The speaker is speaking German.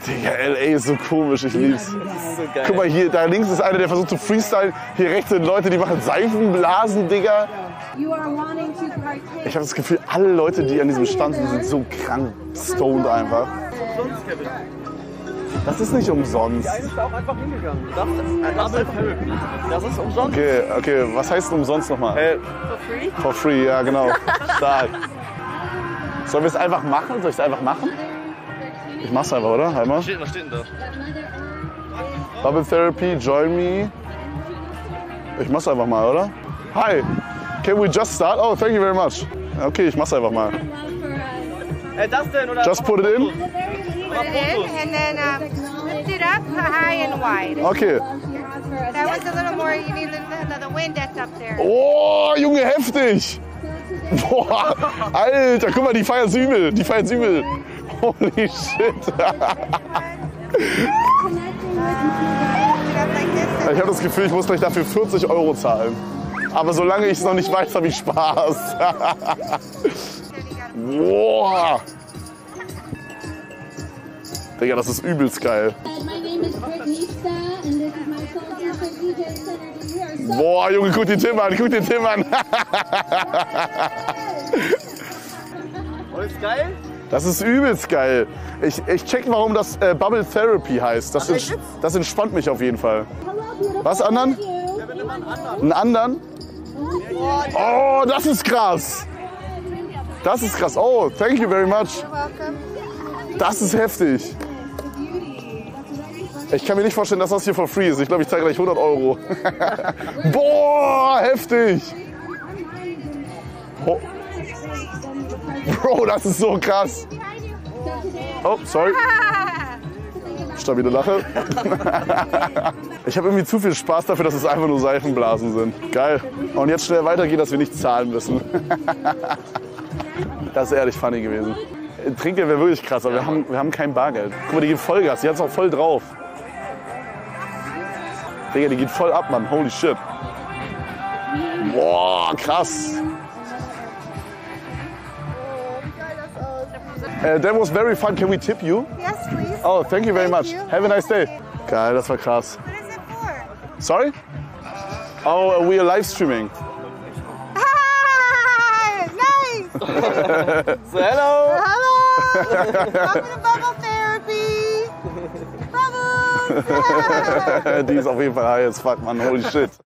Digga, LA ist so komisch, ich lieb's. So geil. Guck mal hier, da links ist einer, der versucht zu freestylen. Hier rechts sind Leute, die machen Seifenblasen, Digga. Ich habe das Gefühl, alle Leute, die an diesem Stand sind so krank stoned einfach. Sonst, Kevin. Das ist nicht umsonst. Der eine ist da auch einfach hingegangen. Das ist umsonst. Okay, was heißt umsonst nochmal? For free? For free, ja genau. Stark. Sollen wir es einfach machen? Soll ich es einfach machen? Ich mach's einfach, oder? Einmal. Was steht denn da? Bubble Therapy, join me. Ich mach's einfach mal, oder? Hi, can we just start? Oh, thank you very much. Okay, ich mach's einfach mal. Das denn, oder? Just put it in. Put it in and then lift it up high and wide. Okay. That was a little more, you need the wind that's up there. Oh, Junge, heftig. Boah, Alter, guck mal, die feiern's übel. Die feiern's übel. Holy shit. Ich habe das Gefühl, ich muss gleich dafür 40 € zahlen. Aber solange ich es noch nicht weiß, habe ich Spaß. Boah. Digga, das ist übelst geil. Boah, Junge, guck den Tim an, guck den Tim an. Oh, ist geil? Das ist übelst geil. Ich check, warum das Bubble Therapy heißt. Das entspannt mich auf jeden Fall. Was, anderen? Einen anderen? Oh, das ist krass. Das ist krass. Oh, thank you very much. Das ist heftig. Ich kann mir nicht vorstellen, dass das hier for free ist. Ich glaube, ich zahle gleich 100 €. Boah, heftig. Oh. Bro, das ist so krass. Oh, sorry. Stabile Lache. Ich habe irgendwie zu viel Spaß dafür, dass es einfach nur Seifenblasen sind. Geil. Und jetzt schnell weitergehen, dass wir nicht zahlen müssen. Das ist ehrlich funny gewesen. Trinkgeld wäre wirklich krass, aber wir haben kein Bargeld. Guck mal, die geht Vollgas, die hat es auch voll drauf. Digga, die geht voll ab, Mann. Holy shit. Boah, krass. That was very fun. Can we tip you? Yes, please. Oh, thank you very much. you. Have a nice day. Geil, das war krass. What is it for? Sorry? Oh, we are live streaming. Ah, nice. So, hello. Hello. Welcome to Bubble Therapy. Bubbles. Die ist auf jeden Fall high as fuck, Mann. Holy shit.